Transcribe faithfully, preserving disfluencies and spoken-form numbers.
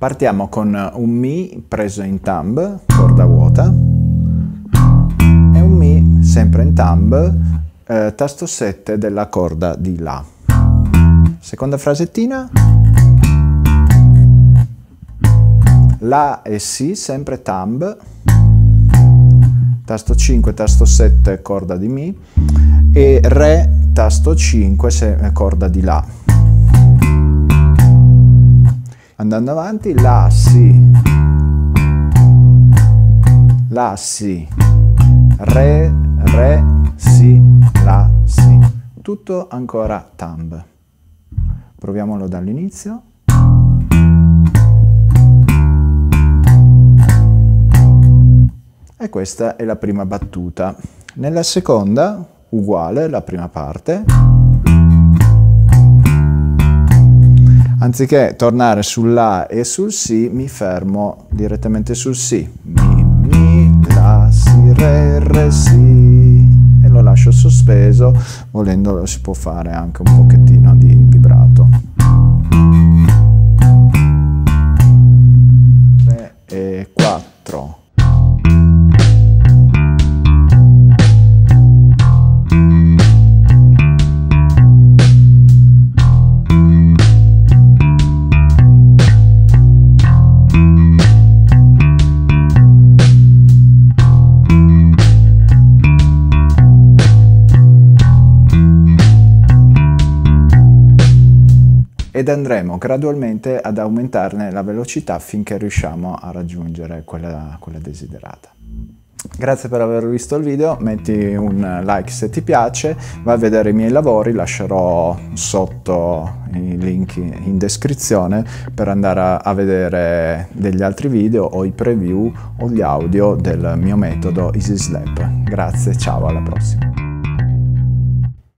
Partiamo con un Mi preso in thumb, corda vuota, e un Mi sempre in thumb, eh, tasto sette della corda di La. Seconda frasettina, La e Si sempre thumb, tasto cinque, tasto sette, corda di Mi, e Re, tasto cinque, corda di La. Andando avanti, La, Si, La, Si, Re, Re, Si, La, Si. Tutto ancora thumb. Proviamolo dall'inizio. E questa è la prima battuta. Nella seconda, uguale, la prima parte. Anziché tornare sul La e sul Si, mi fermo direttamente sul Si. Mi, Mi, La, Si, Re, Re, Si. E lo lascio sospeso, volendo si può fare anche un pochettino di vibrato. tre e quattro. Ed andremo gradualmente ad aumentarne la velocità finché riusciamo a raggiungere quella, quella desiderata. Grazie per aver visto il video, metti un like se ti piace, vai a vedere i miei lavori, lascerò sotto i link in descrizione per andare a, a vedere degli altri video o i preview o gli audio del mio metodo Easy Slap. Grazie, ciao, alla prossima!